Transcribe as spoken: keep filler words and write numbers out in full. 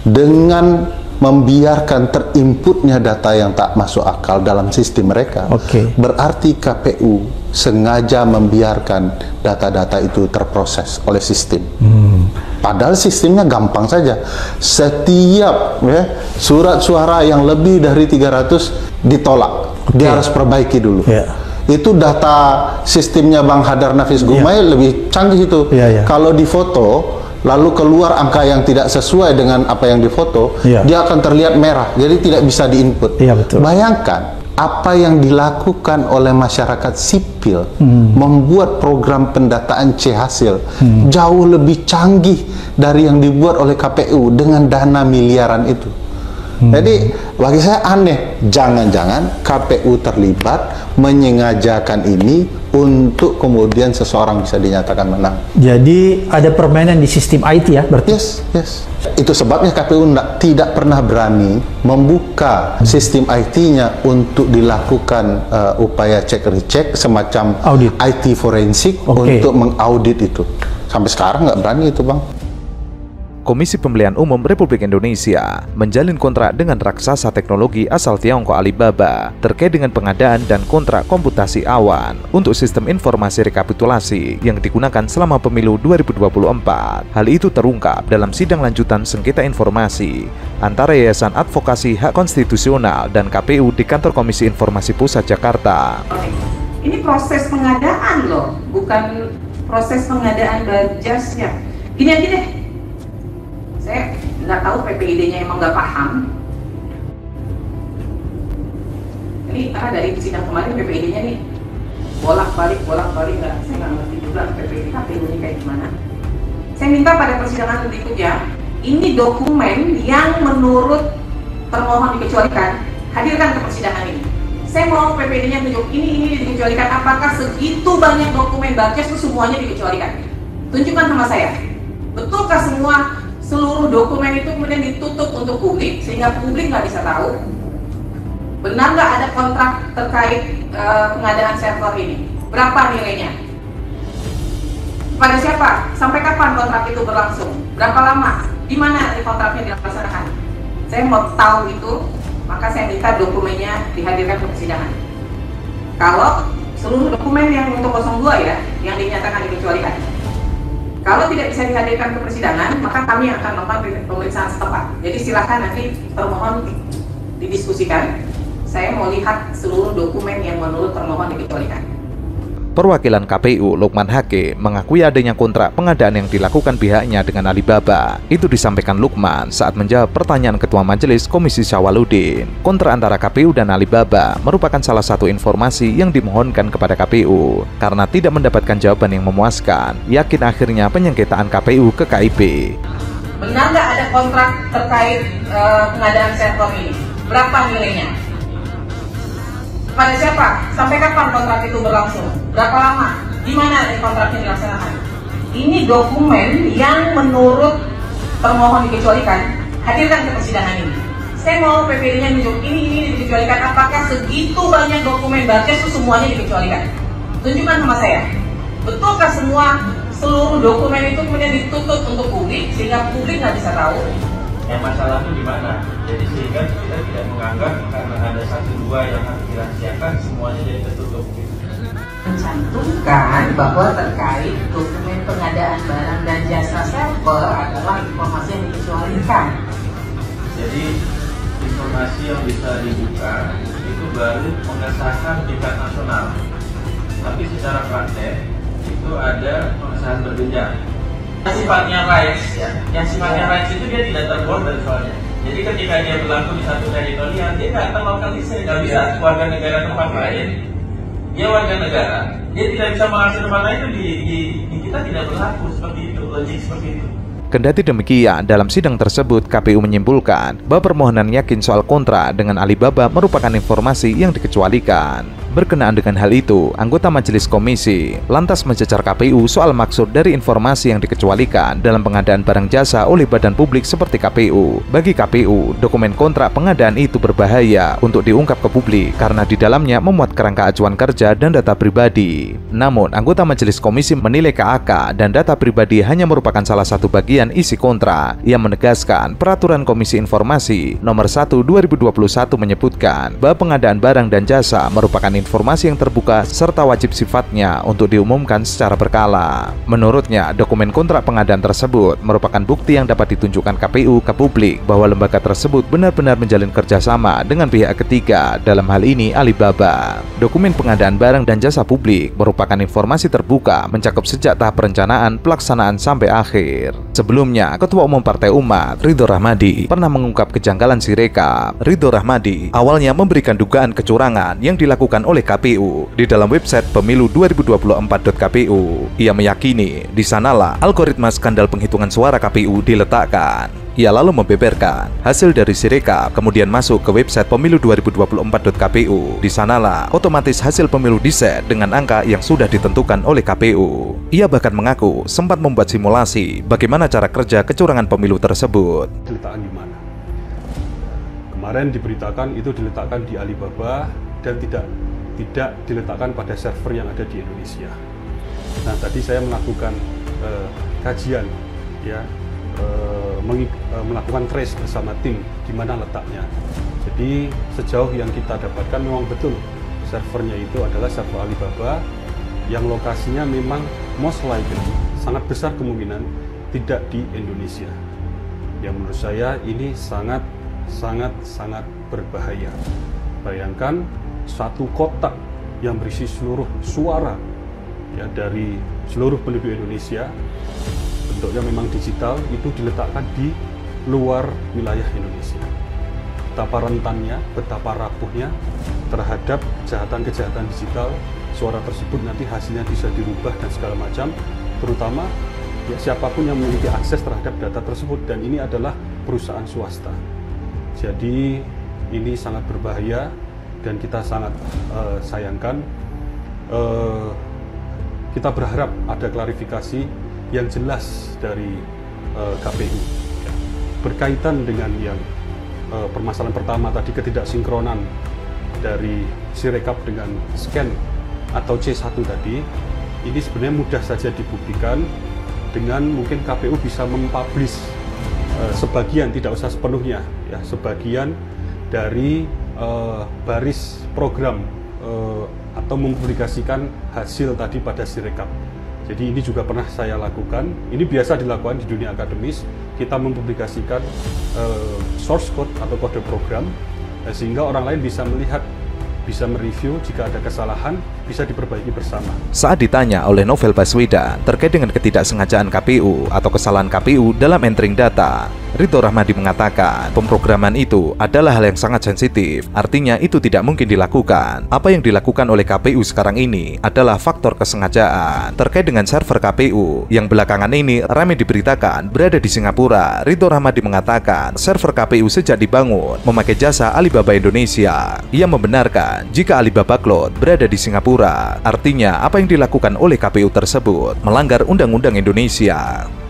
dengan membiarkan terinputnya data yang tak masuk akal dalam sistem mereka, okay. berarti K P U sengaja membiarkan data-data itu terproses oleh sistem. Hmm. Padahal sistemnya gampang saja. Setiap ya, surat suara yang lebih dari tiga ratus ditolak, okay. dia harus perbaiki dulu. Yeah. Itu data sistemnya Bang Hadar Nafis Gumai yeah. lebih canggih itu. Yeah, yeah. Kalau difoto lalu keluar angka yang tidak sesuai dengan apa yang difoto, ya. dia akan terlihat merah, jadi tidak bisa diinput. Ya, betul. Bayangkan apa yang dilakukan oleh masyarakat sipil hmm. membuat program pendataan C hasil hmm. jauh lebih canggih dari yang dibuat oleh K P U dengan dana miliaran itu. Hmm. Jadi bagi saya aneh, jangan-jangan K P U terlibat menyengajakan ini untuk kemudian seseorang bisa dinyatakan menang. Jadi ada permainan di sistem I T ya berarti? Yes, yes. Itu sebabnya K P U tidak, tidak pernah berani membuka hmm. sistem I T-nya untuk dilakukan uh, upaya cek recek semacam audit. I T forensik okay. untuk mengaudit itu. Sampai sekarang nggak berani itu, Bang. Komisi Pemilihan Umum Republik Indonesia menjalin kontrak dengan raksasa teknologi asal Tiongkok Alibaba terkait dengan pengadaan dan kontrak komputasi awan untuk sistem informasi rekapitulasi yang digunakan selama pemilu dua ribu dua puluh empat. Hal itu terungkap dalam sidang lanjutan sengketa informasi antara Yayasan Advokasi Hak Konstitusional dan K P U di Kantor Komisi Informasi Pusat Jakarta. Ini proses pengadaan loh, bukan proses pengadaan jasnya. Gini aja deh. Saya nggak tahu P P I D-nya emang nggak paham. Ini karena dari sidang kemarin P P I D-nya nih bolak-balik, bolak-balik nggak, saya nggak ngerti juga P P I D K P U-nya kayak gimana. Saya minta pada persidangan berikutnya, ini dokumen yang menurut termohon dikecualikan, hadirkan ke persidangan ini. Saya mau P P I D-nya tunjuk ini, ini dikecualikan, apakah segitu banyak dokumen Barces itu semuanya dikecualikan? Tunjukkan sama saya. Betulkah semua seluruh dokumen itu kemudian ditutup untuk publik sehingga publik nggak bisa tahu? Benar nggak ada kontrak terkait uh, pengadaan server ini? Berapa nilainya? Pada siapa? Sampai kapan kontrak itu berlangsung? Berapa lama? Di mana kontraknya dilaksanakan? Saya mau tahu itu, maka saya minta dokumennya dihadirkan ke persidangan. Kalau seluruh dokumen yang untuk nol dua ya, yang dinyatakan dikecualikan. Kalau tidak bisa dihadirkan ke persidangan, maka kami akan melakukan pemeriksaan setempat. Jadi silakan nanti termohon didiskusikan. Saya mau lihat seluruh dokumen yang menurut termohon dikecualikan. Perwakilan K P U Lukman Hakim mengakui adanya kontrak pengadaan yang dilakukan pihaknya dengan Alibaba. Itu disampaikan Lukman saat menjawab pertanyaan Ketua Majelis Komisi Syawaludin. Kontrak antara K P U dan Alibaba merupakan salah satu informasi yang dimohonkan kepada K P U. Karena tidak mendapatkan jawaban yang memuaskan, yakin akhirnya penyengketaan K P U ke K I P. Benar nggak ada kontrak terkait uh, pengadaan server ini? Berapa nilainya? Pada siapa? Sampai kapan kontrak itu berlangsung? Berapa lama? Di mana kontraknya dilaksanakan? Ini dokumen yang menurut termohon dikecualikan, hadirkan ke persidangan ini. Saya mau P P D-nya nunjuk ini ini dikecualikan. Apakah segitu banyak dokumen Barces itu semuanya dikecualikan? Tunjukkan sama saya. Betulkah semua seluruh dokumen itu kemudian ditutup untuk publik sehingga publik nggak bisa tahu? Yang masalahnya di mana? Jadi sehingga kita tidak menganggap karena ada satu dua yang harus dirahasiakan semuanya jadi tertutup. Mencantumkan bahwa terkait dokumen pengadaan barang dan jasa server adalah informasi yang dikecualikan. Jadi informasi yang bisa dibuka itu baru pengesahan tingkat nasional. Tapi secara praktek itu ada pengesahan berjenjang. Sifatnya rights, ya. Yang sifatnya rights itu dia tidak terborder soalnya. Jadi ketika dia berlaku di satu teritorial, dia nggak terlokalisir, nggak bisa warga negara tempat lain. Dia warga negara, dia tidak bisa mengakses tempat lain itu di, di, di kita tidak berlaku seperti itu, logik seperti itu. Kendati demikian, dalam sidang tersebut K P U menyimpulkan bahwa permohonan yakin soal kontrak dengan Alibaba merupakan informasi yang dikecualikan. Berkenaan dengan hal itu, anggota Majelis Komisi lantas mencecar K P U soal maksud dari informasi yang dikecualikan dalam pengadaan barang jasa oleh badan publik seperti K P U. Bagi K P U, dokumen kontrak pengadaan itu berbahaya untuk diungkap ke publik karena di dalamnya memuat kerangka acuan kerja dan data pribadi. Namun, anggota Majelis Komisi menilai K A K dan data pribadi hanya merupakan salah satu bagian isi kontrak. Ia menegaskan Peraturan Komisi Informasi Nomor satu dua ribu dua puluh satu menyebutkan bahwa pengadaan barang dan jasa merupakan informasi yang terbuka serta wajib sifatnya untuk diumumkan secara berkala. Menurutnya, dokumen kontrak pengadaan tersebut merupakan bukti yang dapat ditunjukkan K P U ke publik bahwa lembaga tersebut benar-benar menjalin kerjasama dengan pihak ketiga, dalam hal ini Alibaba. Dokumen pengadaan barang dan jasa publik merupakan informasi terbuka mencakup sejak tahap perencanaan, pelaksanaan sampai akhir. Sebelumnya, Ketua Umum Partai Umat, Ridho Rahmadi, pernah mengungkap kejanggalan Sirekap. Ridho Rahmadi awalnya memberikan dugaan kecurangan yang dilakukan oleh K P U di dalam website pemilu dua ribu dua puluh empat titik k p u. Ia meyakini di sanalah algoritma skandal penghitungan suara K P U diletakkan. Ia lalu membeberkan hasil dari Sirekap kemudian masuk ke website pemilu dua ribu dua puluh empat titik k p u. Di sanalah otomatis hasil pemilu diset dengan angka yang sudah ditentukan oleh K P U. Ia bahkan mengaku sempat membuat simulasi bagaimana cara kerja kecurangan pemilu tersebut. Diletakkan di mana? Kemarin diberitakan itu diletakkan di Alibaba dan tidak tidak diletakkan pada server yang ada di Indonesia. Nah, tadi saya melakukan uh, kajian, ya, uh, uh, melakukan trace bersama tim di mana letaknya. Jadi sejauh yang kita dapatkan memang betul servernya itu adalah server Alibaba yang lokasinya memang most likely sangat besar kemungkinan tidak di Indonesia. Yang menurut saya ini sangat sangat sangat berbahaya. Bayangkan satu kotak yang berisi seluruh suara, ya, dari seluruh penduduk Indonesia, bentuknya memang digital, itu diletakkan di luar wilayah Indonesia. Betapa rentannya, betapa rapuhnya terhadap kejahatan-kejahatan digital, suara tersebut nanti hasilnya bisa dirubah dan segala macam, terutama ya siapapun yang memiliki akses terhadap data tersebut, dan ini adalah perusahaan swasta. Jadi ini sangat berbahaya dan kita sangat uh, sayangkan. Uh, kita berharap ada klarifikasi yang jelas dari uh, K P U ya. Berkaitan dengan yang uh, permasalahan pertama tadi, ketidaksinkronan dari Sirekap dengan scan atau C satu tadi, ini sebenarnya mudah saja dibuktikan dengan mungkin K P U bisa mempublish uh, sebagian, tidak usah sepenuhnya ya, sebagian dari uh, baris program uh, atau mempublikasikan hasil tadi pada Sirekap. Jadi ini juga pernah saya lakukan. Ini biasa dilakukan di dunia akademis. Kita mempublikasikan uh, source code atau kode program uh, sehingga orang lain bisa melihat, bisa mereview, jika ada kesalahan bisa diperbaiki bersama. Saat ditanya oleh Novel Baswedan terkait dengan ketidaksengajaan K P U atau kesalahan K P U dalam entering data, Ridho Rahmadi mengatakan pemrograman itu adalah hal yang sangat sensitif, artinya itu tidak mungkin dilakukan. Apa yang dilakukan oleh K P U sekarang ini adalah faktor kesengajaan. Terkait dengan server K P U yang belakangan ini ramai diberitakan berada di Singapura, Ridho Rahmadi mengatakan server K P U sejak dibangun memakai jasa Alibaba Indonesia. Ia membenarkan jika Alibaba Cloud berada di Singapura, artinya apa yang dilakukan oleh K P U tersebut melanggar undang-undang Indonesia.